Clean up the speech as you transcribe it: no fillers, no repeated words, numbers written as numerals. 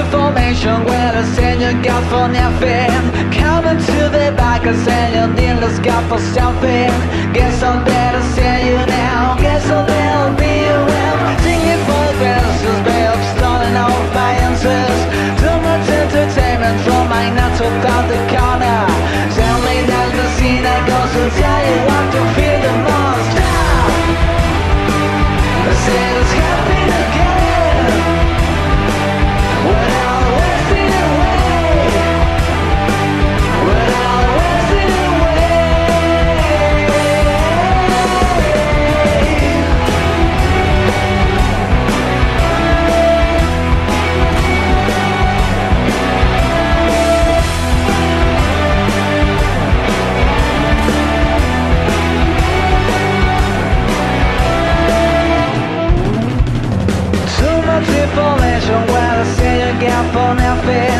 information where the senior got for nothing. Coming to the back and saying you need to scout for something. Guess I'll better see you now. Guess I'll never be around. Singing for the glasses, babe, stalling off my answers. Too much entertainment from my not to about the corner. Tell me that's the scene that goes to tell you what to feel the most. I say it's happy again. Without wasting away. Without wasting away. Too much information where I say you got for nothing.